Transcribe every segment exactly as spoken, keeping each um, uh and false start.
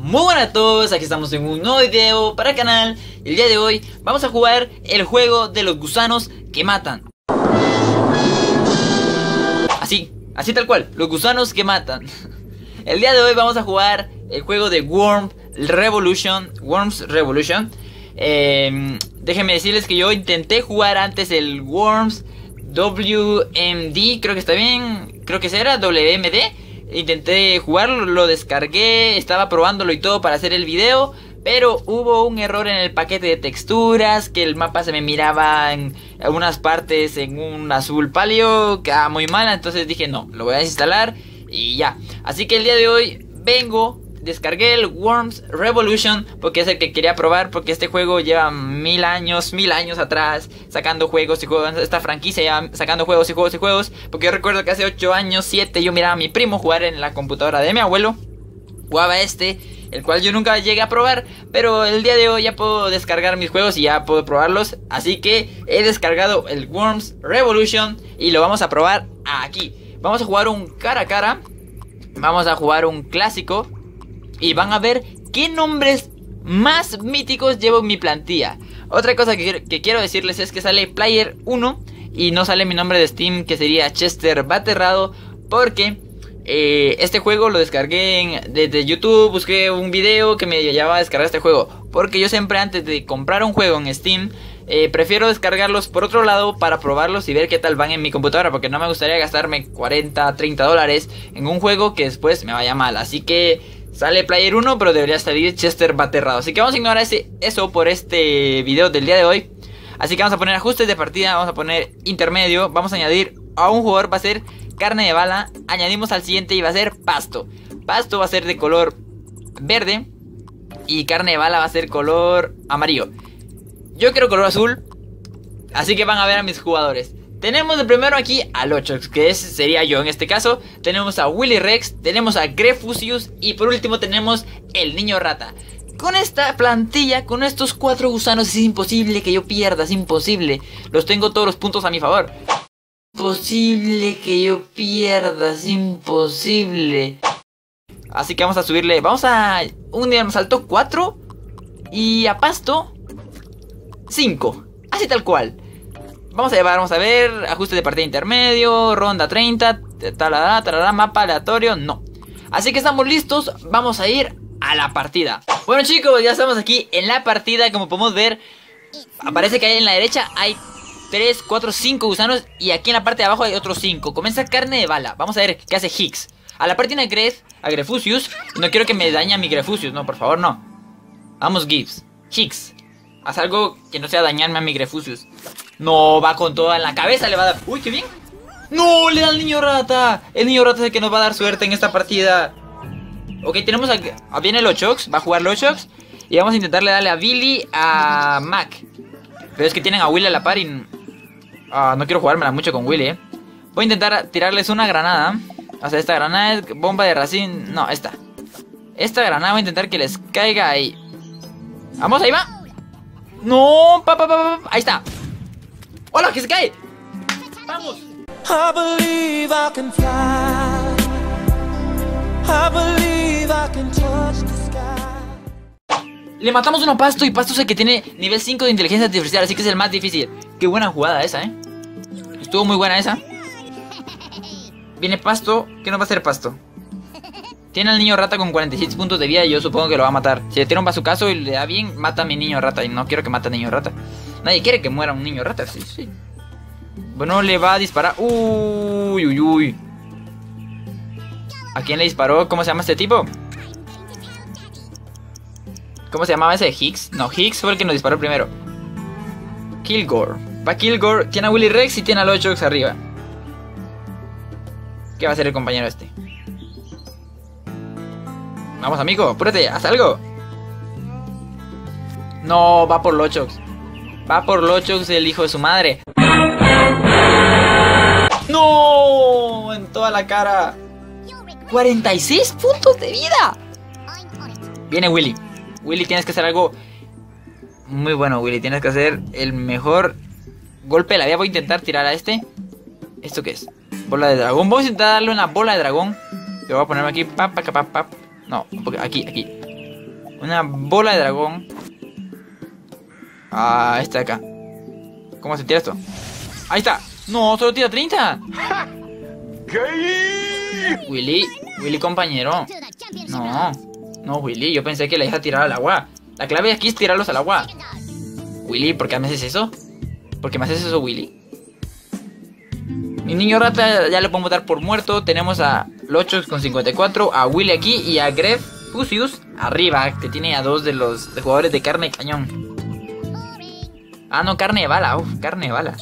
Muy buenas a todos, aquí estamos en un nuevo video para el canal. El día de hoy vamos a jugar el juego de los gusanos que matan. Así, así tal cual, los gusanos que matan. El día de hoy vamos a jugar el juego de Worms Revolution. Worms Revolution eh, Déjenme decirles que yo intenté jugar antes el Worms W M D, creo que está bien, creo que ese era W M D. Intenté jugarlo, lo descargué, estaba probándolo y todo para hacer el video, pero hubo un error en el paquete de texturas, que el mapa se me miraba en algunas partes en un azul pálido, quedaba muy mal, entonces dije no, lo voy a desinstalar y ya. Así que el día de hoy vengo, descargué el Worms Revolution porque es el que quería probar, porque este juego lleva mil años, mil años atrás sacando juegos y juegos, esta franquicia ya sacando juegos y juegos y juegos, porque yo recuerdo que hace ocho años, siete, yo miraba a mi primo jugar en la computadora de mi abuelo, jugaba este, el cual yo nunca llegué a probar, pero el día de hoy ya puedo descargar mis juegos y ya puedo probarlos, así que he descargado el Worms Revolution y lo vamos a probar aquí. Vamos a jugar un cara a cara, vamos a jugar un clásico y van a ver qué nombres más míticos llevo en mi plantilla. Otra cosa que, que quiero decirles es que sale Player uno y no sale mi nombre de Steam, que sería Chester Baterrado, porque eh, este juego lo descargué en, desde YouTube. Busqué un video que me llevaba a descargar este juego, porque yo siempre antes de comprar un juego en Steam eh, prefiero descargarlos por otro lado para probarlos y ver qué tal van en mi computadora, porque no me gustaría gastarme cuarenta, treinta dólares en un juego que después me vaya mal. Así que sale Player uno, pero debería salir Chester Baterrado. Así que vamos a ignorar ese, eso por este video del día de hoy. Así que vamos a poner ajustes de partida, vamos a poner intermedio, vamos a añadir a un jugador, va a ser carne de bala. Añadimos al siguiente y va a ser pasto. Pasto va a ser de color verde y carne de bala va a ser color amarillo. Yo quiero color azul, así que van a ver a mis jugadores. Tenemos de primero aquí a Lochox, que es, sería yo en este caso. Tenemos a Willy Rex, tenemos a Grefusius y por último tenemos el niño rata. Con esta plantilla, con estos cuatro gusanos es imposible que yo pierda, es imposible. Los tengo todos los puntos a mi favor. Imposible que yo pierda, es imposible. Así que vamos a subirle, vamos a un día nos saltó cuatro y a pasto cinco, así tal cual. Vamos a llevar, vamos a ver, ajuste de partida intermedio, ronda treinta, talará, talará, mapa aleatorio, no. Así que estamos listos, vamos a ir a la partida. Bueno chicos, ya estamos aquí en la partida, como podemos ver, aparece que ahí en la derecha hay tres, cuatro, cinco gusanos y aquí en la parte de abajo hay otros cinco. Comienza carne de bala, vamos a ver qué hace Higgs. A la parte de Gref, a Grefusius, no quiero que me dañe a mi Grefusius, no, por favor, no. Vamos Gibbs, Higgs, haz algo que no sea dañarme a mi Grefusius. No, va con toda en la cabeza, le va a dar. Uy, qué bien. No, le da al niño rata. El niño rata es el que nos va a dar suerte en esta partida. Ok, tenemos a, a viene Lochox, va a jugar Lochox y vamos a intentarle darle a Billy, a Mac. Pero es que tienen a Willy a la par y uh, no quiero jugármela mucho con Willy, eh. Voy a intentar tirarles una granada. O sea, esta granada es bomba de racín. No, esta Esta granada voy a intentar que les caiga ahí. Vamos, ahí va. No, pa, pa, pa, pa. Ahí está. ¡Hola, que se cae! ¡Vamos! I believe I can fly. I believe I can touch the sky. Le matamos uno a Pasto y Pasto es el que tiene nivel cinco de inteligencia artificial, así que es el más difícil. Qué buena jugada esa, eh. Estuvo muy buena esa. Viene Pasto. ¿Qué nos va a hacer Pasto? Tiene al niño rata con cuarenta y seis puntos de vida y yo supongo que lo va a matar. Si le tira un bazucazo y le da bien, mata a mi niño rata. Y no quiero que mate a niño rata. Nadie quiere que muera un niño rata, sí, sí. Bueno, le va a disparar. Uy, uy, uy. ¿A quién le disparó? ¿Cómo se llama este tipo? ¿Cómo se llamaba ese? ¿Higgs? No, Higgs fue el que nos disparó primero. Kilgore. Va Kilgore. Tiene a Willy Rex y tiene a Lochox arriba. ¿Qué va a hacer el compañero este? Vamos, amigo, apúrate, haz algo. No, va por Lochox. Va por Lochox, el hijo de su madre. ¡No! En toda la cara. cuarenta y seis puntos de vida. Viene Willy. Willy, tienes que hacer algo muy bueno, Willy. Tienes que hacer el mejor golpe de la vida. Voy a intentar tirar a este. ¿Esto qué es? Bola de dragón. Vamos a intentar darle una bola de dragón. Yo voy a ponerme aquí. Pap, pap, pap, pap. No, aquí, aquí. Una bola de dragón. Ah, esta de acá. ¿Cómo se tira esto? Ahí está. No, solo tira treinta. Willy, Willy compañero. No, no Willy, yo pensé que la deja tirar al agua. La clave aquí es tirarlos al agua. Willy, ¿por qué me haces eso? ¿Por qué me haces eso, Willy? Mi niño rata ya lo podemos dar por muerto. Tenemos a Lochox con cincuenta y cuatro, a Willy aquí y a Grefusius arriba, que tiene a dos de los de jugadores de carne de cañón. Ah, no, carne de bala, uff, carne de bala.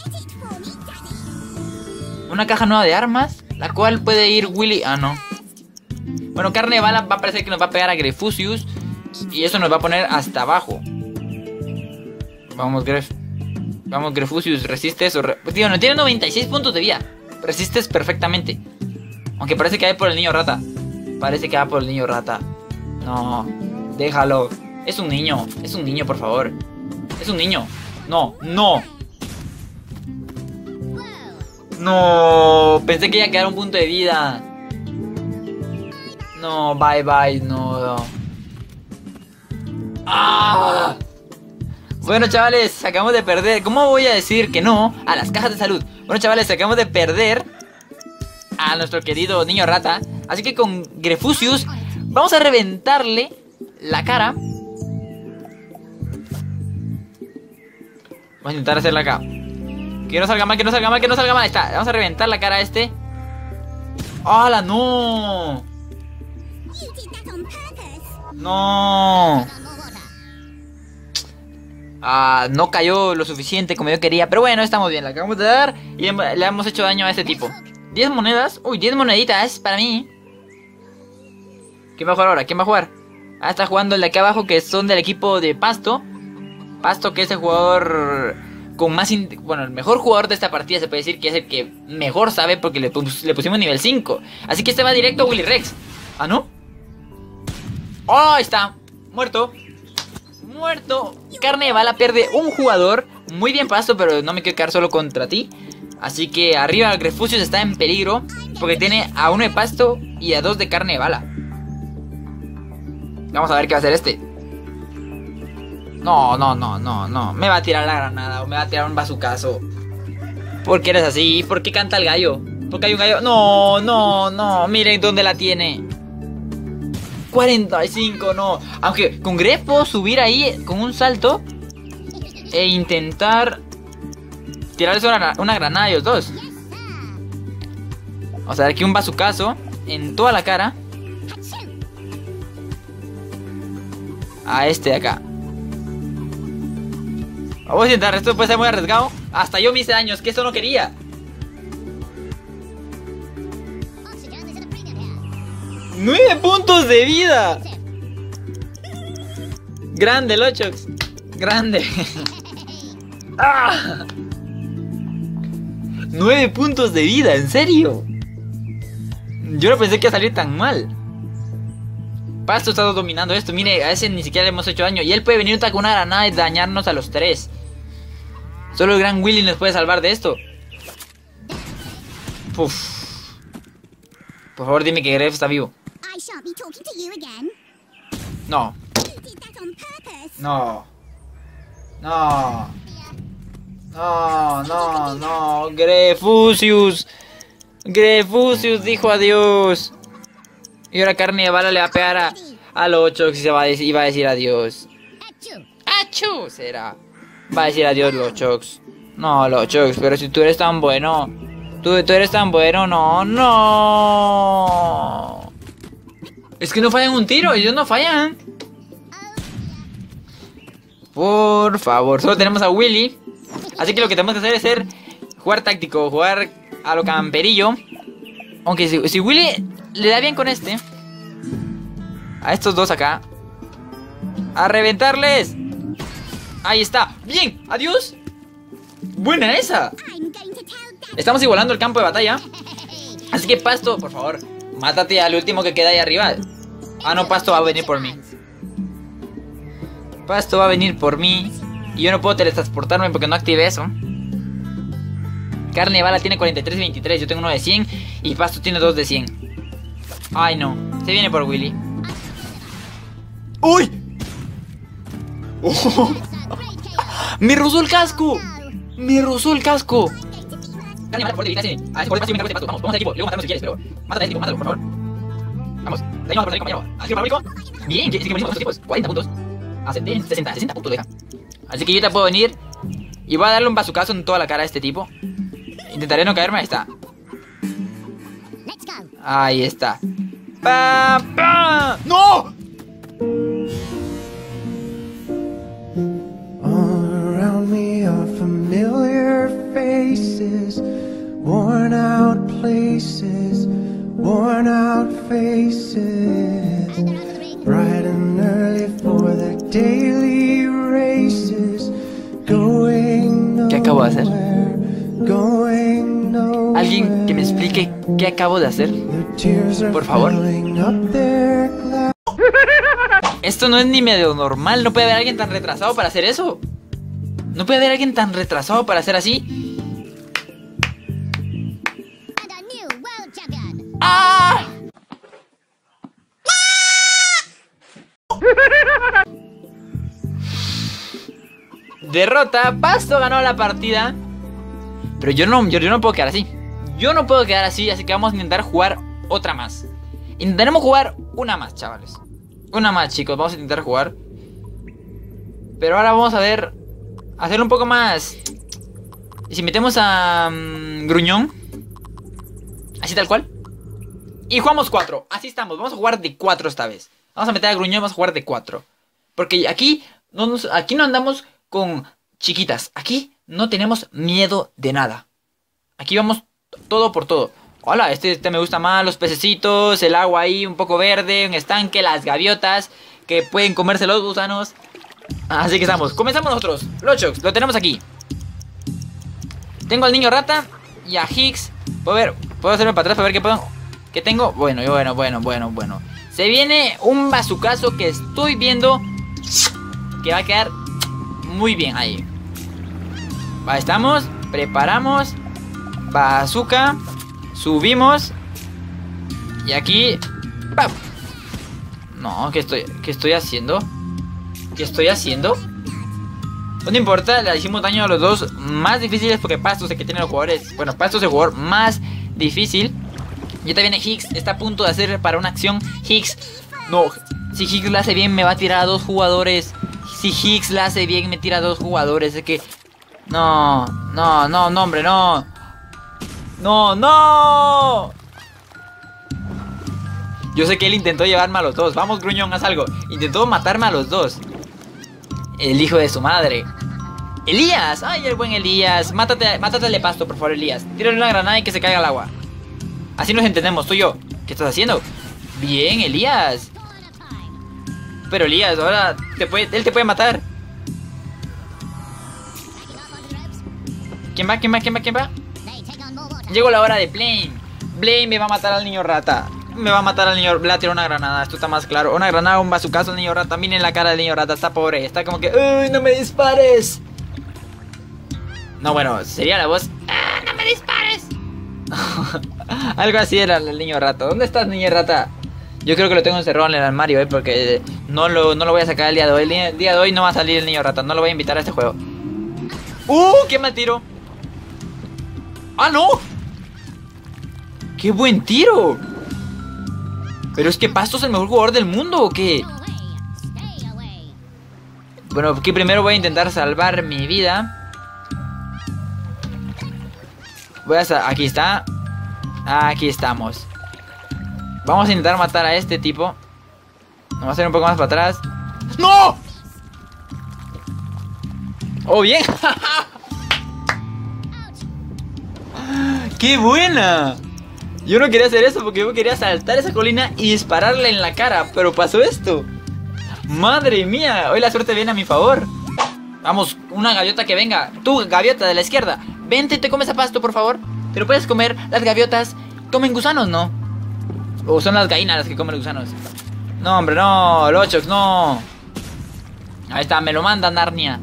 Una caja nueva de armas, la cual puede ir Willy... Ah, no. Bueno, carne de bala va a parecer que nos va a pegar a Grefusius. Y eso nos va a poner hasta abajo. Vamos, Gref. Vamos, Grefusius, resistes o... Re... Tío, no tiene noventa y seis puntos de vida. Resistes perfectamente. Aunque parece que va por el niño rata. Parece que va por el niño rata. No, déjalo. Es un niño, es un niño, por favor. Es un niño. No, no. No, pensé que iba a quedar un punto de vida. No, bye bye, no. ¡Ah! Bueno, chavales, acabamos de perder. ¿Cómo voy a decir que no a las cajas de salud? Bueno, chavales, acabamos de perder a nuestro querido niño rata. Así que con Grefusius vamos a reventarle la cara. Vamos a intentar hacerla acá. Que no salga mal, que no salga mal, que no salga mal. Ahí está, vamos a reventar la cara a este. ¡Hala, no! No. Ah, no cayó lo suficiente como yo quería. Pero bueno, estamos bien, la acabamos de dar. Y le hemos hecho daño a este tipo. diez monedas, uy, diez moneditas para mí. ¿Quién va a jugar ahora? ¿Quién va a jugar? Ah, está jugando el de aquí abajo, que son del equipo de Pasto. Pasto, que es el jugador con más... Bueno, el mejor jugador de esta partida, se puede decir que es el que mejor sabe, porque le, pus le pusimos nivel cinco. Así que este va directo a Willy Rex. ¿Ah, no? ¡Oh, ahí está! Muerto. Muerto. Carne de bala pierde un jugador. Muy bien, Pasto, pero no me quiero quedar solo contra ti. Así que arriba Grefusius está en peligro, porque tiene a uno de Pasto y a dos de carne de bala. Vamos a ver qué va a hacer este. No, no, no, no, no. Me va a tirar la granada o me va a tirar un bazucazo. ¿Por qué eres así? ¿Por qué canta el gallo? ¿Por qué hay un gallo? No, no, no. Miren dónde la tiene. cuarenta y cinco, no. Aunque con Gref puedo subir ahí con un salto e intentar tirarles una, una granada a ellos dos. Vamos a dar aquí un bazucazo en toda la cara a este de acá. Vamos a intentar, esto puede ser muy arriesgado. Hasta yo me hice daños, que eso no quería. ¡Nueve puntos de vida! Grande, Lochox. Grande. ¡Ah! Nueve puntos de vida, ¿en serio? Yo no pensé que iba a salir tan mal. Pasto está dominando esto. Mire, a ese ni siquiera le hemos hecho daño. Y él puede venir con una granada y dañarnos a los tres. Solo el gran Willy nos puede salvar de esto. Uf. Por favor, dime que Gref está vivo. No. No. No. No, no, no. Grefusius. Grefusius dijo adiós. Y ahora carne de bala le va a pegar a, a Lochox y se va a decir, y va a decir adiós. ¡Achú! Será. Va a decir adiós, Lochox. No, Lochox, pero si tú eres tan bueno. Tú, tú eres tan bueno, no, no. Es que no fallan un tiro, ellos no fallan. Por favor, solo tenemos a Willy. Así que lo que tenemos que hacer es ser jugar táctico, jugar a lo camperillo. Aunque si, si Willy le da bien con este, a estos dos acá, a reventarles. Ahí está, bien, adiós. Buena esa. Estamos igualando el campo de batalla. Así que Pasto, por favor, mátate al último que queda ahí arriba. Ah, no, Pasto va a venir por mí. Pasto va a venir por mí. Y yo no puedo teletransportarme porque no activé eso. Carne de bala tiene cuarenta y tres y veintitrés. Yo tengo uno de cien. Y Pasto tiene dos de cien. Ay, no. Se viene por Willy. ¡Uy! Oh. ¡Me rozó el casco! ¡Me rozó el casco! Vamos, vamos al equipo, luego matamos si quieres, pero mátale a este tipo, mátalo, por favor. Vamos, daño por el compañero. Así favorito. Bien, sí, sí, con los equipos, cuarenta puntos. A setenta, sesenta, sesenta puntos deja. Así que yo te puedo venir y voy a darle un bazucazo en toda la cara a este tipo. Intentaré no caerme, ahí está. Ahí está. ¡Pa, pa! ¡No! Worn out places, worn out faces, bright and early for the daily races, going nowhere, ¿qué acabo de hacer? Going nowhere. ¿Alguien que me explique qué acabo de hacer? Por favor. Esto no es ni medio normal, no puede haber alguien tan retrasado para hacer eso. No puede haber alguien tan retrasado para hacer así. ¡Ah! Derrota, Pasto ganó la partida. Pero yo no, yo, yo no puedo quedar así. Yo no puedo quedar así, así que vamos a intentar jugar otra más. Intentaremos jugar una más, chavales. Una más, chicos, vamos a intentar jugar. Pero ahora vamos a ver, hacerlo un poco más. Y si metemos a um, Gruñón, así tal cual. Y jugamos cuatro, así estamos, vamos a jugar de cuatro esta vez. Vamos a meter a Gruñón, vamos a jugar de cuatro. Porque aquí no, nos, aquí no andamos con chiquitas. Aquí no tenemos miedo de nada. Aquí vamos todo por todo. Hola, este, este me gusta más, los pececitos, el agua ahí un poco verde, un estanque, las gaviotas que pueden comerse los gusanos. Así que estamos, comenzamos nosotros. Lochox, lo tenemos aquí. Tengo al niño rata y a Higgs. Puedo ver, puedo hacerme para atrás para ver qué puedo. ¿Qué tengo? Bueno, bueno, bueno, bueno, bueno. Se viene un bazucazo que estoy viendo que va a quedar muy bien ahí. Ahí estamos, preparamos. Bazooka. Subimos. Y aquí ¡pam! No, ¿qué estoy, qué estoy haciendo? ¿Qué estoy haciendo? No importa, le hicimos daño a los dos más difíciles porque Pasto es el que tiene los jugadores. Bueno, Pasto es el jugador más difícil. Y ahorita viene Higgs, está a punto de hacer para una acción. Higgs, no, si Higgs la hace bien me va a tirar a dos jugadores. Si Higgs la hace bien me tira a dos jugadores. Es que, no, no, no, no, hombre, no. No, no. Yo sé que él intentó llevarme a los dos. Vamos, Gruñón, haz algo. Intentó matarme a los dos. El hijo de su madre. Elías, ay, el buen Elías. Mátate, mátatele Pasto, por favor, Elías. Tírale una granada y que se caiga al agua. Así nos entendemos, tú y yo. ¿Qué estás haciendo? Bien, Elías. Pero Elías, ahora te puede, él te puede matar. ¿Quién va? ¿Quién va? ¿Quién va? ¿Quién va? Llegó la hora de Blaine. Blaine me va a matar al niño rata. Me va a matar al niño. Le va a tirar una granada, esto está más claro. Una granada, un bazucazo al niño rata. Miren la cara del niño rata, está pobre. Está como que, ¡uy, no me dispares! No, bueno, sería la voz, ¡ah, no me dispares! Algo así era el niño rata. ¿Dónde estás, niño rata? Yo creo que lo tengo encerrado en el armario, eh, porque no lo, no lo voy a sacar el día de hoy. El día de hoy no va a salir el niño rata. No lo voy a invitar a este juego. ¡Uh! ¡Qué mal tiro! ¡Ah, no! ¡Qué buen tiro! Pero es que Pasto es el mejor jugador del mundo, ¿o qué? Bueno, aquí primero voy a intentar salvar mi vida. Voy a... Aquí está. Aquí estamos. Vamos a intentar matar a este tipo. Vamos a hacer un poco más para atrás. ¡No! ¡Oh, bien! ¡Qué buena! Yo no quería hacer eso porque yo quería saltar esa colina y dispararle en la cara. Pero pasó esto. ¡Madre mía! Hoy la suerte viene a mi favor. Vamos, una gaviota que venga. Tú, gaviota de la izquierda, vente y te comes a Pasto, por favor. Te lo puedes comer. Las gaviotas comen gusanos, ¿no? O son las gallinas las que comen gusanos. No, hombre, no. Lochox, no. Ahí está, me lo manda Narnia.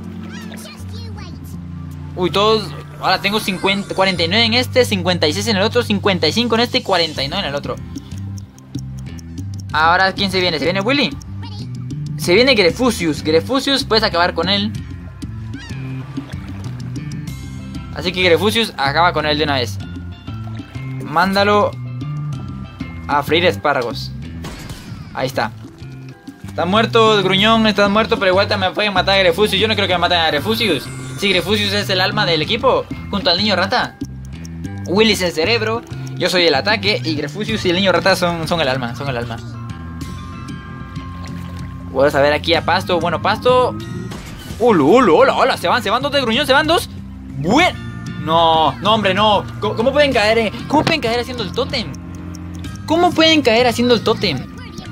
Uy, todos... Ahora tengo cincuenta, cuarenta y nueve en este, cincuenta y seis en el otro, cincuenta y cinco en este y cuarenta y nueve en el otro. Ahora, ¿quién se viene? ¿Se viene Willy? Se Se viene Grefusius. Grefusius, puedes acabar con él. Así que Grefusius, acaba con él de una vez. Mándalo a freír espárragos. Ahí está. Está muerto, gruñón, estás muerto, pero igual me pueden matar a Grefusius. Yo no creo que me maten a Grefusius. Si Grefusius es el alma del equipo, junto al niño rata. Willy es el cerebro, yo soy el ataque, y Grefusius y el niño rata son, son el alma, son el alma. Vamos a ver aquí a Pasto. Bueno, Pasto. Ulu, ulu, hola, hola, se van, se van dos de gruñón, se van dos. Bueno. No, no, hombre, no. ¿Cómo, cómo pueden caer, eh? ¿Cómo pueden caer haciendo el tótem? ¿Cómo pueden caer haciendo el tótem?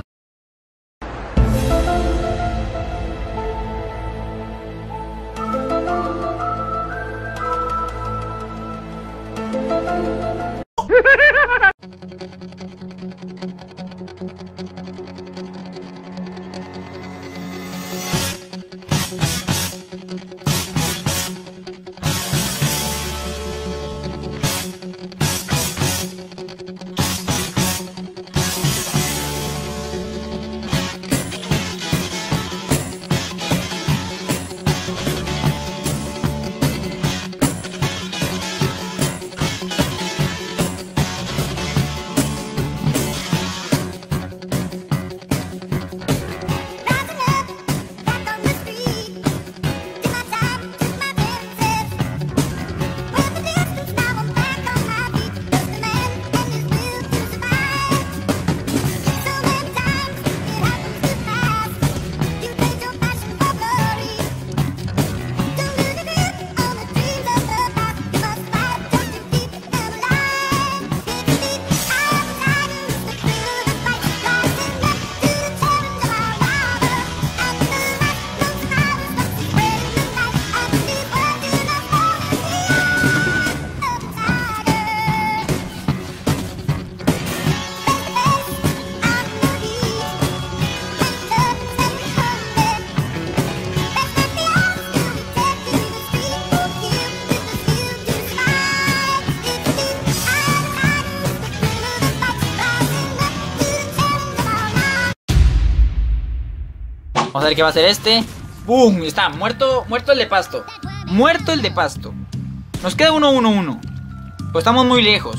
Vamos a ver qué va a hacer este. ¡Bum! Está muerto, muerto el de Pasto. Muerto el de Pasto. Nos queda uno, uno, uno. Pues estamos muy lejos.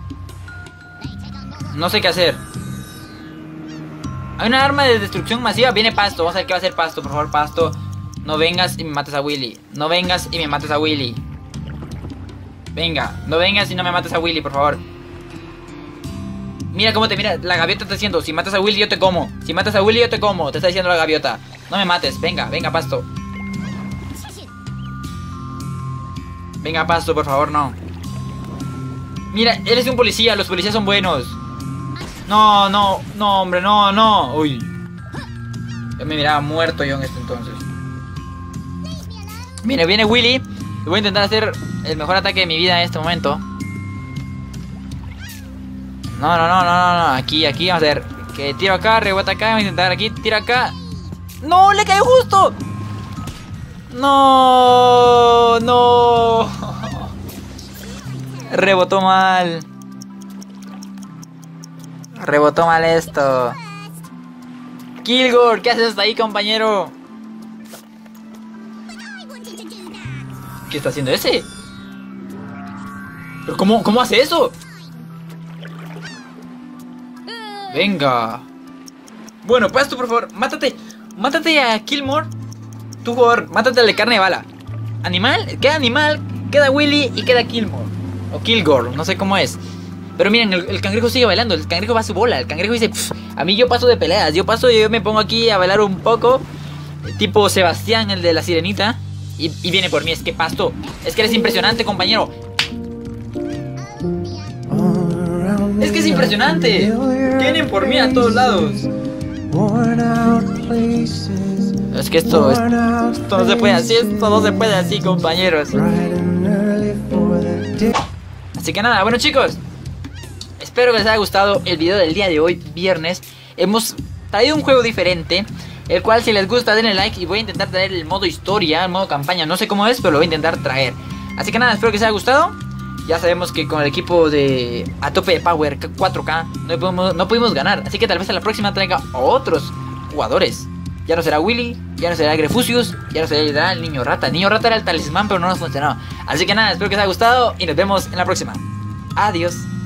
No sé qué hacer. Hay una arma de destrucción masiva. Viene Pasto. Vamos a ver qué va a hacer Pasto. Por favor, Pasto. No vengas y me mates a Willy. No vengas y me mates a Willy. Venga, no vengas y no me mates a Willy, por favor. Mira cómo te mira, la gaviota está diciendo, si matas a Willy yo te como. Si matas a Willy yo te como, te está diciendo la gaviota. No me mates, venga, venga Pasto. Venga Pasto, por favor, no. Mira, eres un policía, los policías son buenos. No, no, no, hombre, no, no. Uy. Yo me miraba muerto yo en este entonces. Viene, viene Willy. Voy a intentar hacer el mejor ataque de mi vida en este momento. No, no, no, no, no, no. Aquí, aquí, vamos a ver. Que tiro acá, rebota acá, voy a intentar aquí, tiro acá. ¡No! ¡Le cayó justo! ¡No! ¡No! Rebotó mal. Rebotó mal esto. Kilgore, ¿qué haces hasta ahí, compañero? ¿Qué está haciendo ese? ¿Pero cómo, cómo hace eso? Venga. Bueno, Pasto, por favor, mátate. Mátate a Killmore. Tu jugador, mátate al de carne de bala. Animal, queda animal, queda Willy y queda Killmore. O Kilgore, no sé cómo es. Pero miren, el, el cangrejo sigue bailando. El cangrejo va a su bola. El cangrejo dice, a mí yo paso de peleas. Yo paso y yo me pongo aquí a bailar un poco. Tipo Sebastián, el de la sirenita. Y, y viene por mí, es que Pasto. Es que eres impresionante, compañero. Es que es impresionante. Vienen por mí a todos lados. Es que esto, esto, esto no se puede así. Esto no se puede así, compañeros. Así que nada, bueno chicos, espero que les haya gustado el video del día de hoy, viernes. Hemos traído un juego diferente, el cual si les gusta denle like. Y voy a intentar traer el modo historia, el modo campaña. No sé cómo es, pero lo voy a intentar traer. Así que nada, espero que les haya gustado. Ya sabemos que con el equipo de a tope de power cuatro K no pudimos, no pudimos ganar. Así que tal vez a la próxima traiga otros jugadores. Ya no será Willy, ya no será Grefusius, ya no será el niño rata. El niño rata era el talismán, pero no nos funcionó. Así que nada, espero que os haya gustado y nos vemos en la próxima. Adiós.